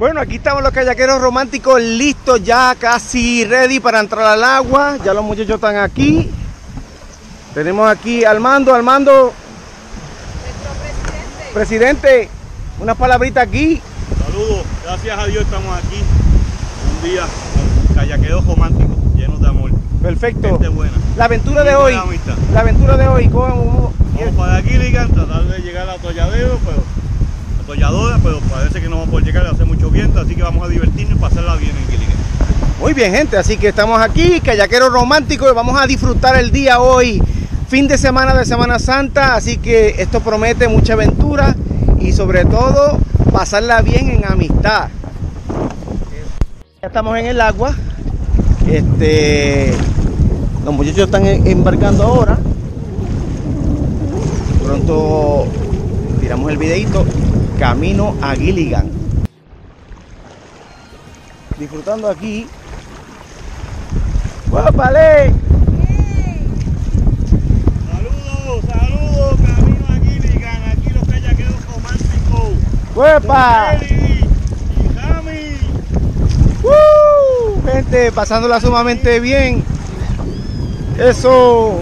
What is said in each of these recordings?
Bueno, aquí estamos los kayakeros románticos listos, ya casi ready para entrar al agua. Ya los muchachos están aquí. Tenemos aquí al mando. Nuestro presidente, unas palabritas aquí. Saludos, gracias a Dios estamos aquí. Un día con kayakeros románticos, llenos de amor. Perfecto. Gente buena. La aventura de hoy. ¿Cómo? Vamos para Gilligan, tratar de llegar a Atolladero, pero parece que no vamos a poder llegar, hace mucho viento, así que vamos a divertirnos y pasarla bien en Gilligan. Muy bien, gente, así que estamos aquí, kayakeros románticos, y vamos a disfrutar el día hoy, fin de Semana Santa, así que esto promete mucha aventura y sobre todo pasarla bien en amistad. Ya estamos en el agua, los muchachos están embarcando ahora, pronto tiramos el videito, camino a Gilligan. Disfrutando aquí. ¡Guapale! Saludos, camino a Gilligan, aquí los kayakeros románticos. ¡Huepa! Eli y Rami. Gente, pasándola sumamente bien. Eso.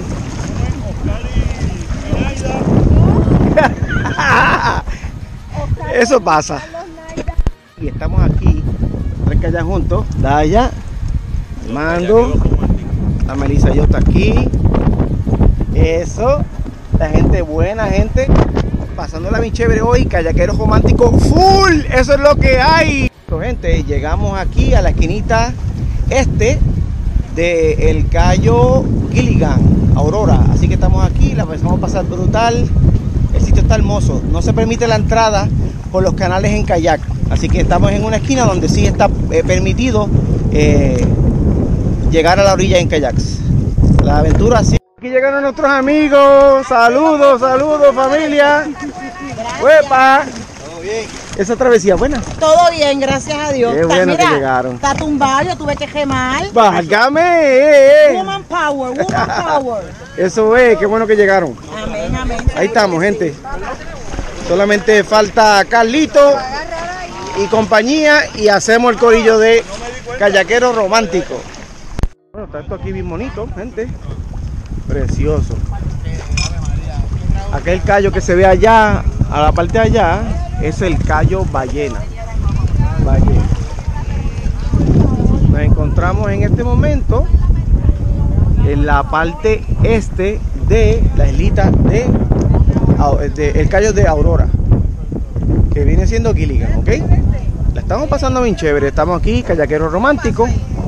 Eso pasa. Y estamos aquí, tres kayaks juntos. Daya, Mando, la Melissa y yo está aquí. Eso, la gente buena, gente. Pasándola bien chévere hoy, kayakeros románticos full. Eso es lo que hay. Gente, llegamos aquí a la esquinita de el Cayo Gilligan, Aurora. Así que estamos aquí, la vamos a pasar brutal. El sitio está hermoso, no se permite la entrada por los canales en kayak, así que estamos en una esquina donde sí está permitido llegar a la orilla en kayaks. La aventura sí. Aquí llegaron nuestros amigos, saludos familia. ¡Huepa! ¿Todo bien? Esa travesía buena. Todo bien, gracias a Dios. Qué bueno que llegaron. Está tumbado, yo tuve que remar. ¡Válgame! Woman power, woman power. Eso es, qué bueno que llegaron. Amén, amén. Ahí estamos, gente. Solamente falta Carlito y compañía y hacemos el corillo de kayakeros románticos. Bueno, está esto aquí bien bonito, gente. Precioso. Aquel callo que se ve allá, a la parte de allá, es el Cayo Ballena. Nos encontramos en este momento en la parte este de la islita de el Cayo de Aurora, que viene siendo Gilligan, ¿ok? La estamos pasando bien chévere, estamos aquí, kayakeros románticos,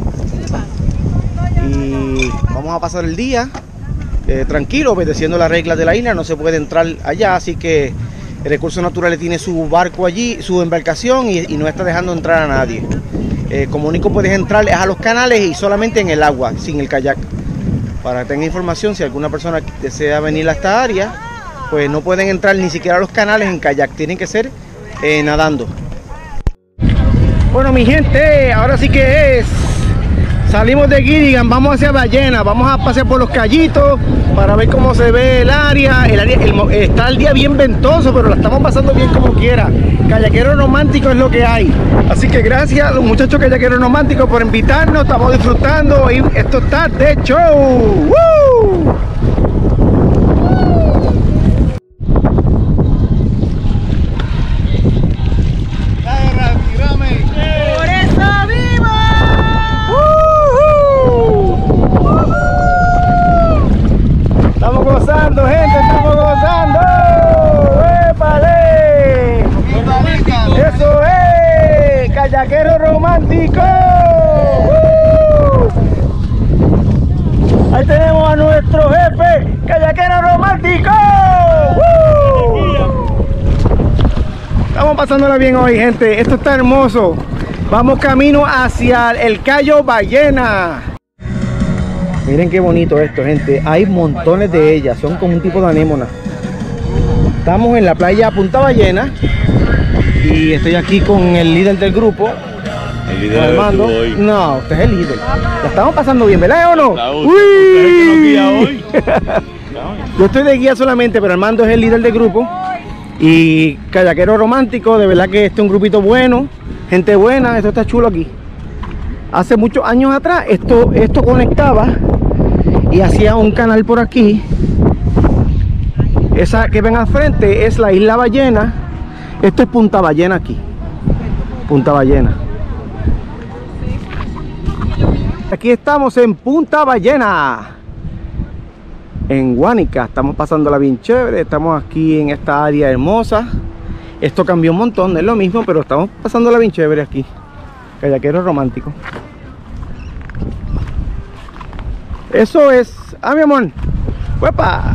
y vamos a pasar el día tranquilo, obedeciendo las reglas de la isla. No se puede entrar allá, así que Recursos Naturales tiene su barco allí, su embarcación, y no está dejando entrar a nadie. Como único puedes entrar es a los canales y solamente en el agua, sin el kayak. Para que tenga información, si alguna persona desea venir a esta área, pues no pueden entrar ni siquiera a los canales en kayak, tienen que ser nadando. Bueno, mi gente, ahora sí que salimos de Gilligan, vamos hacia Ballena, vamos a pasear por los callitos para ver cómo se ve el área. Está el día bien ventoso, pero la estamos pasando bien como quiera. Kayakeros románticos es lo que hay. Así que gracias a los muchachos kayakeros románticos por invitarnos, estamos disfrutando y esto está de show. ¡Woo! Gente, estamos gozando. ¡Épale! Eso es, kayakeros románticos. Ahí tenemos a nuestro jefe, kayakeros románticos. Estamos pasándola bien hoy, gente. Esto está hermoso. Vamos camino hacia el Cayo Ballena. Miren qué bonito esto, gente. Hay montones de ellas, son como un tipo de anémona. Estamos en la playa Punta Ballena y estoy aquí con el líder del grupo. El líder del grupo hoy. No, usted es el líder. La estamos pasando bien, ¿verdad o no? Claro, ¿usted es el que nos guía hoy? Yo estoy de guía solamente, pero Armando es el líder del grupo. Y kayakeros románticos, de verdad que este es un grupito bueno. Gente buena, esto está chulo aquí. Hace muchos años atrás esto conectaba y hacía un canal por aquí. Esa que ven al frente es la Isla Ballena. Esto es Punta Ballena aquí. Punta Ballena. Aquí estamos en Punta Ballena, en Guánica. Estamos pasándola bien chévere. Estamos aquí en esta área hermosa. Esto cambió un montón, no es lo mismo, pero estamos pasándola bien chévere aquí. Kayaquero romántico. Eso es. Ah, mi amor. ¡Uepa!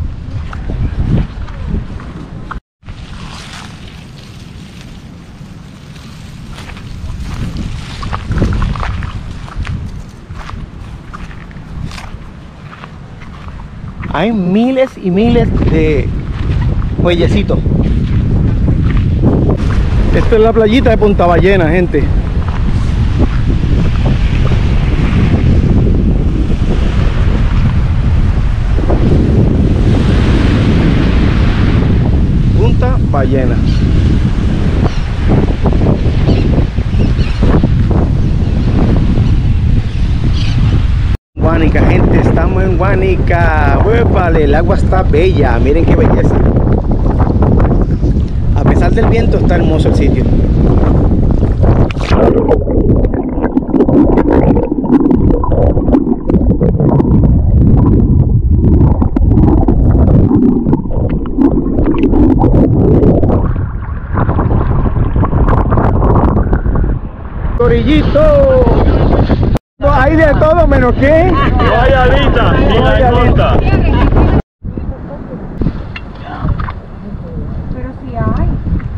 Hay miles y miles de muellecitos. Esta es la playita de Punta Ballena, gente. Punta Ballena. Guánica, gente, estamos en Guánica. Vale, el agua está bella, miren qué belleza. A pesar del viento está hermoso el sitio. Corillito. Hay de todo menos que Guayabita y langota. Pero si hay.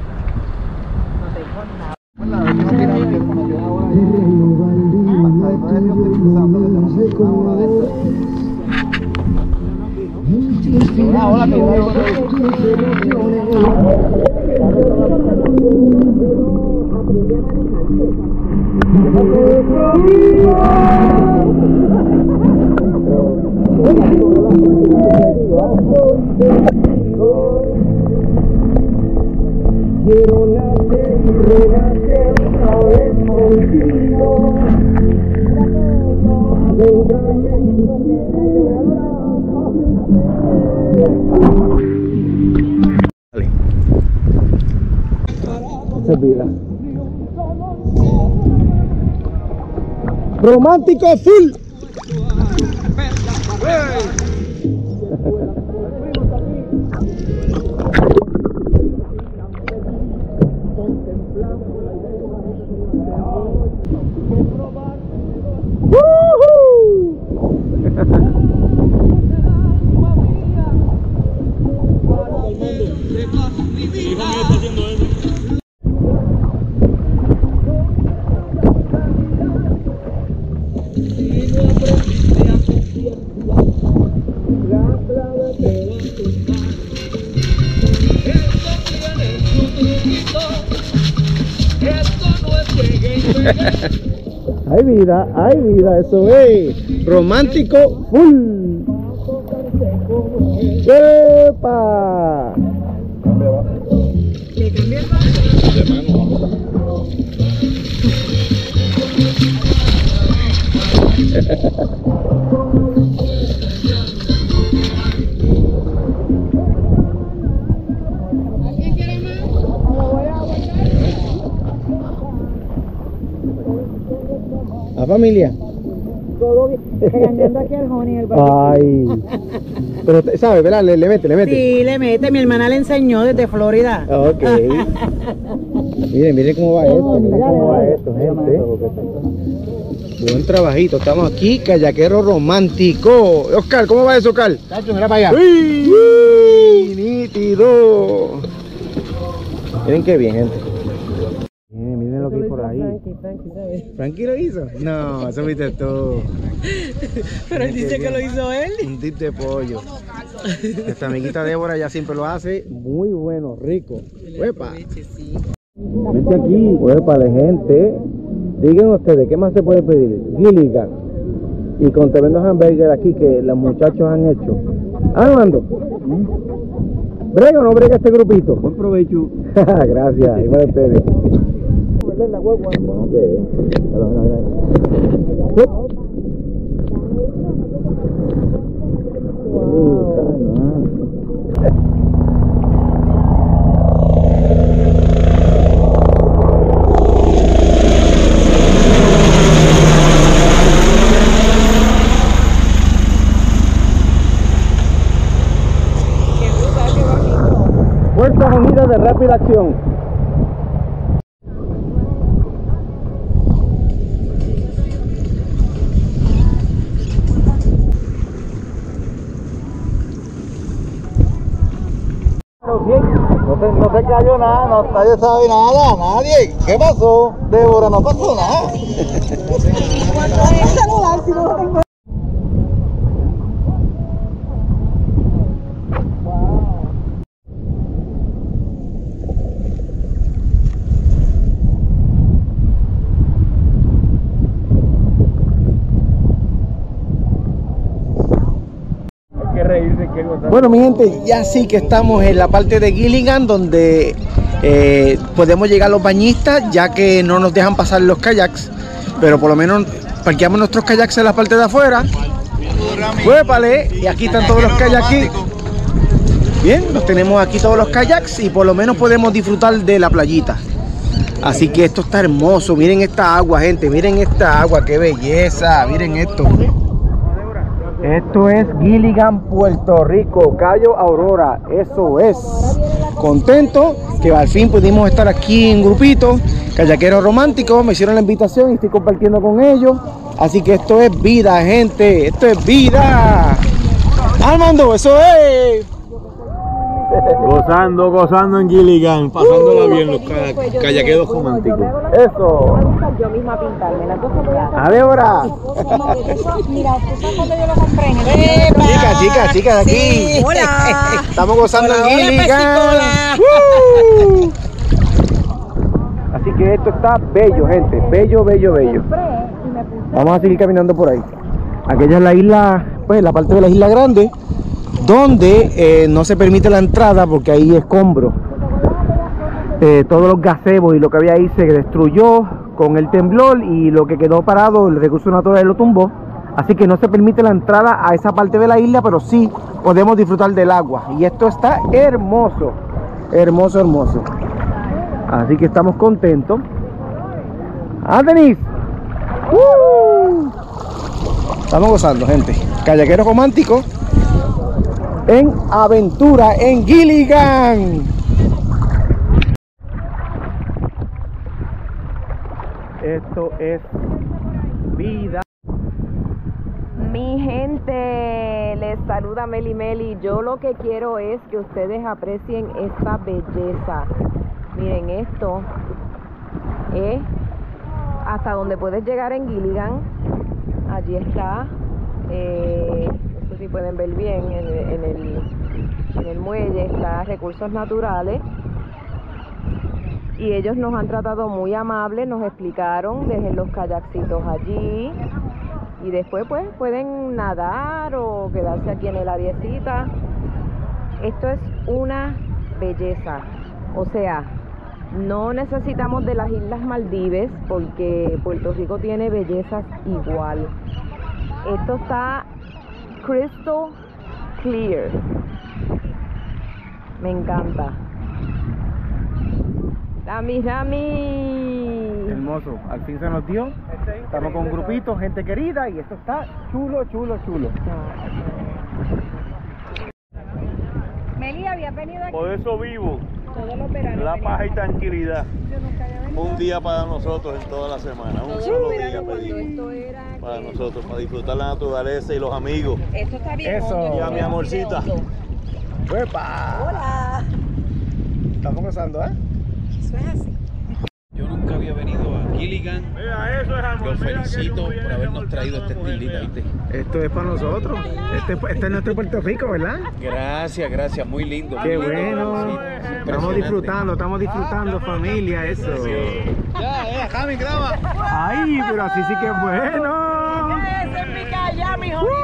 Quiero nacer y renacer otra vez contigo. Vale. Esa es vida. Romántico full. Hay vida, eso es romántico full. ¡Epa! ¿Le cambié el ¿Alguien quiere más? ¿La familia? Todo bien. Regañando aquí al Honey, el barbecue. Ay. Pero, ¿sabe, verdad? Le mete. Sí, le mete. Mi hermana le enseñó desde Florida. Ok. Miren cómo va esto. Miren cómo va esto, gente. Buen trabajito. Estamos aquí, kayaquero romántico. Oscar, ¿cómo va eso, Oscar? Tacho, mira para allá. ¡Uy! ¡Nítido! Miren qué bien, gente. Miren lo que hay por ahí. Frankie, ¿sabes? ¿Frankie lo hizo? No, eso fuiste tú. Pero él dice que lo hizo él. Un dip de pollo. Nuestra amiguita Débora ya siempre lo hace. Muy bueno, rico. ¡Uepa! Vente aquí. ¡Uepa, de gente! Digan ustedes, ¿qué más se puede pedir? Gilligan. Y con tremendos hamburgues aquí que los muchachos han hecho. Armando. ¿Brega o no brega este grupito? Buen provecho. Gracias, igual a ustedes. meterle en la huevo. Fuerzas Unidas de Rápida Acción. No se cayó nada, nadie sabe nada, nadie. ¿Qué pasó? Débora, no pasó nada. Bueno, mi gente, ya sí que estamos en la parte de Gilligan donde podemos llegar los bañistas, ya que no nos dejan pasar los kayaks, pero por lo menos parqueamos nuestros kayaks en la parte de afuera. ¡Huépale! Y aquí están todos los kayaks. Bien, los tenemos aquí todos los kayaks y por lo menos podemos disfrutar de la playita. Así que esto está hermoso. Miren esta agua, gente, miren esta agua, qué belleza. Miren esto. Esto es Gilligan, Puerto Rico, Cayo Aurora, eso es. Contento que al fin pudimos estar aquí en grupito, kayakeros románticos, me hicieron la invitación y estoy compartiendo con ellos. Así que esto es vida, gente, esto es vida. Armando, eso es. Gozando en Gilligan, pasándola bien los kayakeros románticos. Eso. Yo misma pintarme la cosa. A ver ahora. Mira, ¿tú sabes cuando yo lo compré? Chicas, aquí. Sí. Hola. Estamos gozando en Gilligan. Así que esto está bello, gente. Bello. Vamos a seguir caminando por ahí. Aquella es la isla, pues la parte de la isla grande, donde no se permite la entrada porque hay escombros. Todos los gazebos y lo que había ahí se destruyó con el temblor y lo que quedó parado, el recurso natural lo tumbó. Así que no se permite la entrada a esa parte de la isla, pero sí podemos disfrutar del agua. Y esto está hermoso, hermoso. Así que estamos contentos. ¡Ah, Denise! Estamos gozando, gente. Kayakeros románticos en aventura en Gilligan. Esto es vida. Mi gente, les saluda Meli. Yo lo que quiero es que ustedes aprecien esta belleza. Miren, esto es hasta donde puedes llegar en Gilligan. Allí está, no sé si pueden ver bien, en el muelle está Recursos Naturales. Y ellos nos han tratado muy amables, nos explicaron, dejen los kayakcitos allí y después pues pueden nadar o quedarse aquí en el areacita. Esto es una belleza, o sea, no necesitamos de las Islas Maldives porque Puerto Rico tiene bellezas igual. Esto está crystal clear, me encanta. Rami. Hermoso, al fin se nos dio. Estamos con un grupito, gente querida, y esto está chulo. Meli, ¿había venido aquí Por eso vivo, todos los veranos? la paz y tranquilidad. Yo nunca había venido. Un día para nosotros en toda la semana, un solo día Esto era para nosotros, para disfrutar la naturaleza y los amigos. Esto está bien. Eso. hondo, Y a mi amorcita. ¡Uepa! Hola. Estamos gozando, ¿eh? Eso es así. Yo nunca había venido a Gilligan. Mira, eso es amor. Los Mira que felicito yo por viene habernos almorzando traído esta a mujer, estilita, mira. ¿viste? Esto es para nosotros. Este es nuestro Puerto Rico, ¿verdad? Gracias, muy lindo. Qué muy lindo. bueno. Sí, Estamos disfrutando, familia, eso. Ya, Cami, graba. Ay, pero así sí que es bueno. Ese es mi calla, mi honey.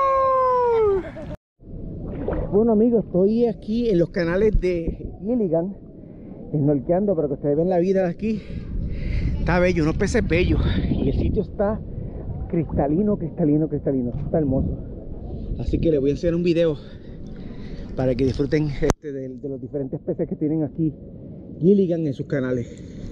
Bueno, amigos, estoy aquí en los canales de Gilligan, snorkeando para que ustedes vean la vida de aquí. Está bello, unos peces bellos. Y el sitio está cristalino, cristalino, cristalino. Está hermoso. Así que les voy a hacer un video para que disfruten de los diferentes peces que tienen aquí Gilligan en sus canales.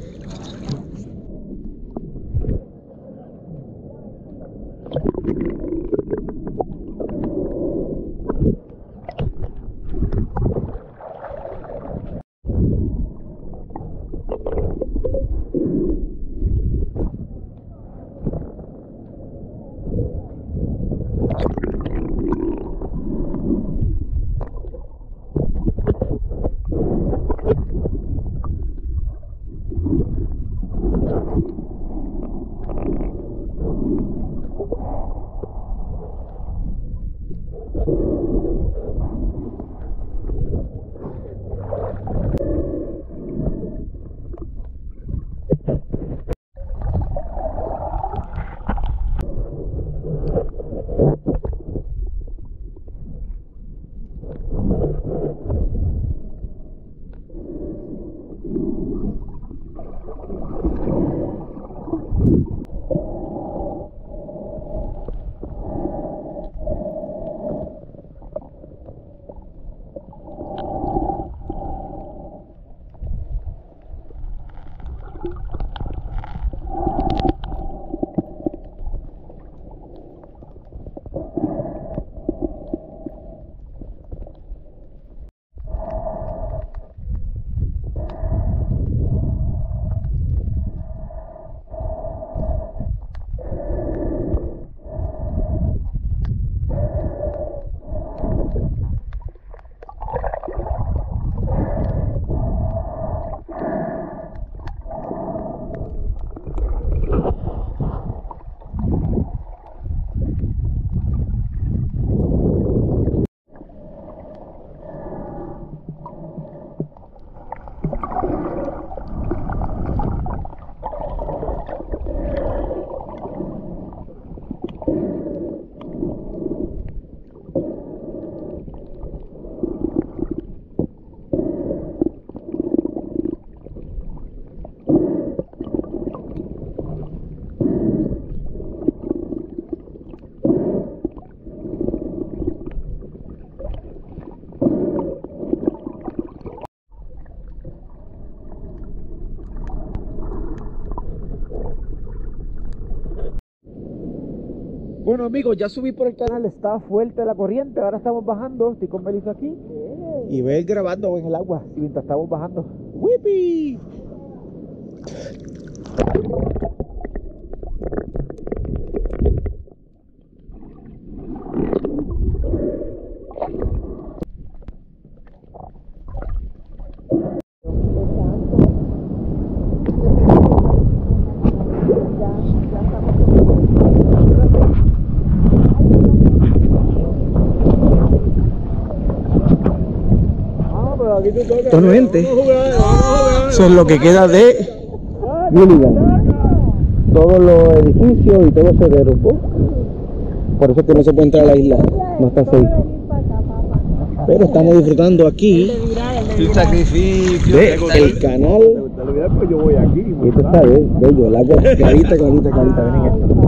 Bueno amigos, ya subí por el canal, está fuerte la corriente, ahora estamos bajando, estoy con Melissa aquí y ve él grabando en el agua mientras estamos bajando. ¡Whippy! Esto, gente, eso es lo que queda de Gilligan. Todos los edificios y todo se derrumbó. Por eso es que no se puede entrar a la isla, no está safe. Pero estamos disfrutando aquí El sacrificio del canal. Yo voy aquí. Y esto está bello, el agua clarita, clarita, clarita. Ven en esto.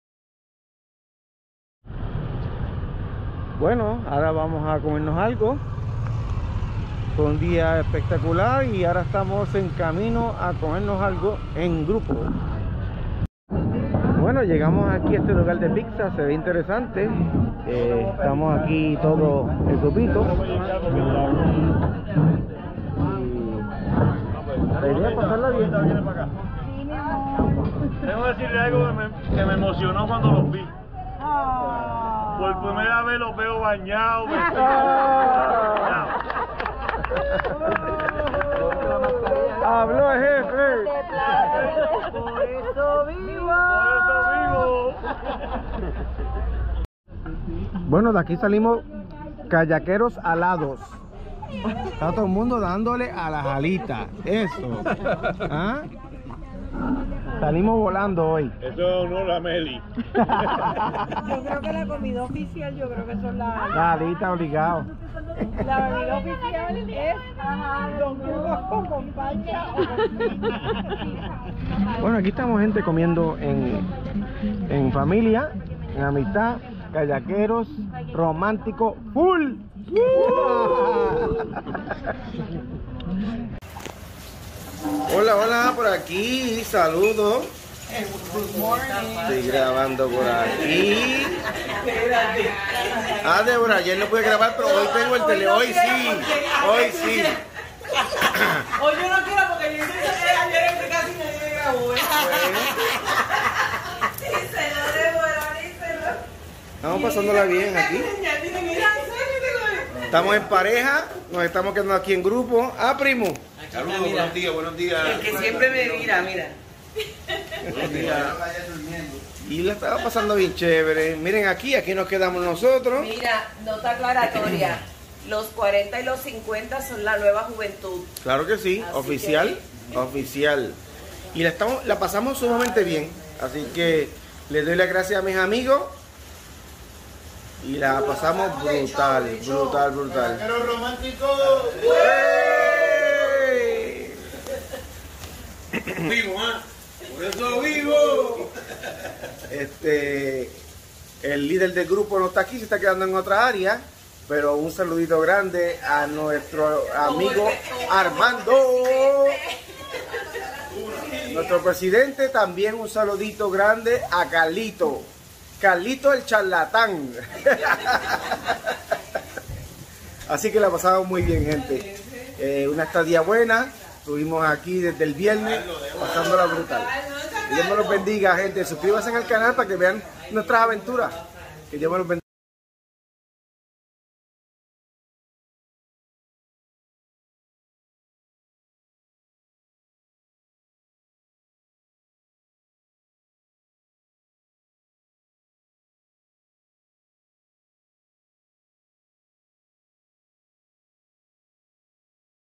Bueno, ahora vamos a comernos algo. Fue un día espectacular y ahora estamos en camino a comernos algo en grupo. Bueno, llegamos aquí a este lugar de pizza, se ve interesante. Estamos aquí todo el grupito. La idea es pasarla bien. Tengo que decirle algo que me emocionó cuando los vi. Por primera vez los veo bañados, Habló el jefe. Por eso vivo. Bueno, de aquí salimos kayakeros alados. Está todo el mundo dándole a las alitas. Eso. ¿Ah? Salimos volando hoy. Eso es honor a Meli. Yo creo que la comida oficial, yo creo que son las... La alita obligado. La bebida oficial es Don Cuba con pancha o con piña. Bueno, aquí estamos gente comiendo en familia, en amistad, kayakeros, romántico, full. Hola, hola, por aquí, saludos. Estoy grabando por aquí. Ah, Débora, ayer no pude grabar, pero hoy tengo el tele. Hoy sí, hoy sí. Hoy yo no quiero porque yo sé que ayer casi me grabó. Estamos pasándola bien aquí. Estamos en pareja, nos estamos quedando aquí en grupo. Ah, primo. Saludos, buenos días, buenos días. El que siempre me mira, mira. Buenos días. Y la estaba pasando bien chévere. Miren aquí nos quedamos nosotros. Mira, nota aclaratoria. Los 40 y los 50 son la nueva juventud. Claro que sí, Así oficial, oficial. Y la pasamos sumamente bien. Así que les doy las gracias a mis amigos. Y la pasamos brutal, brutal, brutal. Pero romántico. ¡Ey! Vivo, ¿ah? Por eso vivo. El líder del grupo no está aquí, se está quedando en otra área. Pero un saludito grande a nuestro amigo Armando. Nuestro presidente, también un saludito grande a Carlito. Carlito el charlatán. Así que la pasamos muy bien, gente. Una estadía buena. Estuvimos aquí desde el viernes pasándola brutal. Que Dios me los bendiga, gente. Suscríbanse al canal para que vean nuestras aventuras. Que Dios me los bendiga.